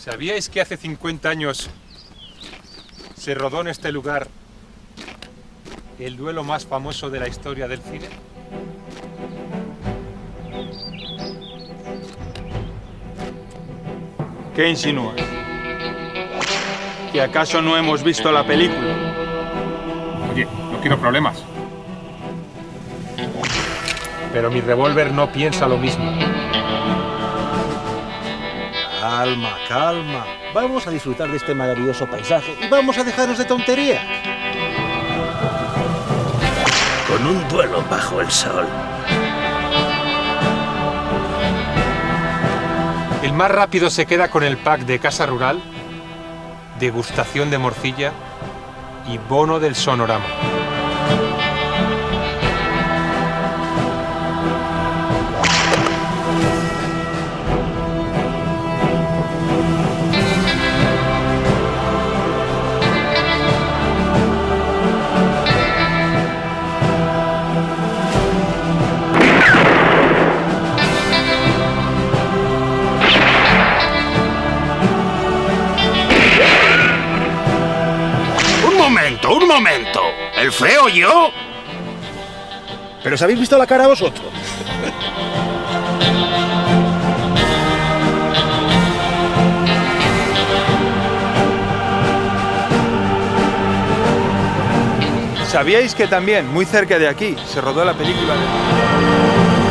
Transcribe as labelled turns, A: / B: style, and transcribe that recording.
A: ¿Sabíais que hace 50 años se rodó en este lugar el duelo más famoso de la historia del cine?
B: ¿Qué insinúas? ¿Que acaso no hemos visto la película?
A: Oye, no quiero problemas. Pero mi revólver no piensa lo mismo.
C: Calma, calma. Vamos a disfrutar de este maravilloso paisaje y vamos a dejarnos de tonterías.
D: Con un duelo bajo el sol.
A: El más rápido se queda con el pack de Casa Rural, degustación de morcilla y bono del Sonorama.
D: ¡Un momento! ¿El feo yo?
C: ¿Pero os habéis visto la cara vosotros?
B: ¿Sabíais que también, muy cerca de aquí, se rodó la película de...